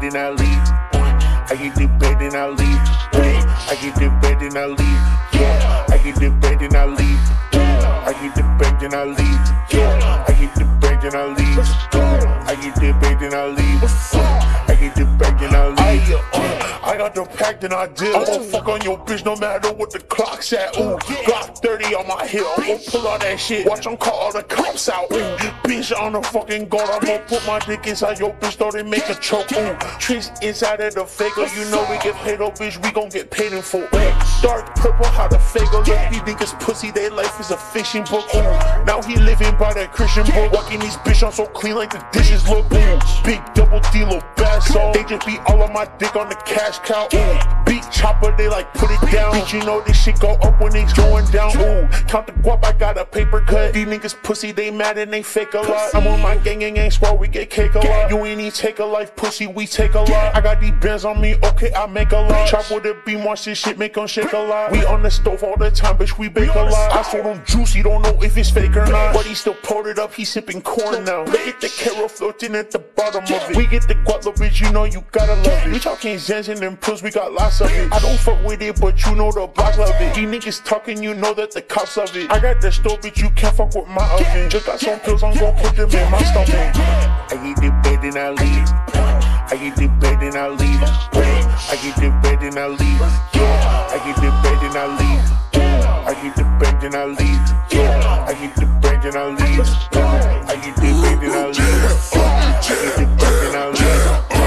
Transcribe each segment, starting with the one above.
and I leave. I get the bread and I leave. I get the bread and I leave. I get the bread and I leave. I get the bread and I leave. I get the bread and I leave. I get the bread and I leave. I get the bread and I leave. I got the pack and I did. I'm gon' fuck on your bitch no matter what the clock's at. Ooh, Glock 30 on my hip. I'm gon' pull all that shit. Watch them call all the cops out. Ooh, bitch on the fucking guard. I'm gon' put my dick inside your bitch, thought it make a choke. Ooh, tricks inside of the faker. You know we get paid, oh bitch, we gon' get paid in full. Dark purple, how the faker look. These niggas pussy, their life is a fishing book. Ooh, now he living by that Christian book. Walking these bitch on so clean like the dishes look. Ooh, big double D, little bass on. They just beat all of my dick on the cash cow. Ooh, beat chopper, they like put it down. Bitch, you know this shit go up when it's going down. Ooh, count the guap, I got a paper cut. These niggas pussy, they mad and they fake a lot. I'm on my gang squad, we get cake a lot. You ain't even take a life, pussy, we take a lot. I got these bands on me, okay, I make a lot. Chop with a beam, watch this shit, make them shake a lot. We on the stove all the time, bitch, we bake a lot. I sold him juice, he don't know if it's fake or not. But he still pulled it up, he sipping corn now. Look at the carol floating at the bottom of it. We get the guap, little bitch, you know you gotta love it. We talking Zens and them pills, we got lots of it. I don't fuck with it, but you know the block love it. These niggas talking, you know that the cops love it. I got the stove, bitch, you can't fuck with my oven. Just got some pills, I'm gon' put them in my stomach. I get the bed and I leave. I get the bed and I leave. I get the bed and I leave. I get the bed and I leave. I get the bed and I leave. I get the bed and I leave. I get the bed and I leave. I get the bed and I leave.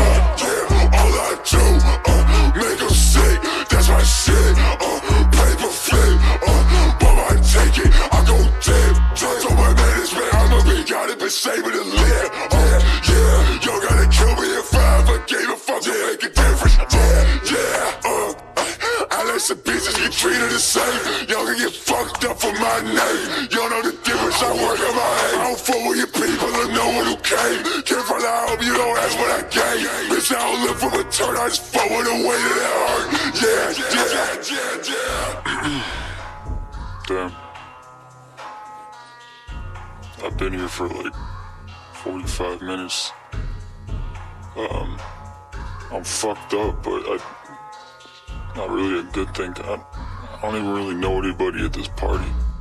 All I do, make them sick. That's my shit. Paper flip. But I take it, I go dip. So my management, I'ma be got it, but save it to live. Yeah, y'all gotta kill me if I ever gave a fuck to make a difference. I let some bitches get treated the same. Y'all can get fucked up for my name. Y'all know the difference, I work on my aim. I don't fuck with your people or no one who came. Careful, I hope you don't ask what I gave. Bitch, I don't look for return, I just fuck with the way that it hurt. Damn. I've been here for like 45 minutes. I'm fucked up, but not really a good thing. I don't even really know anybody at this party.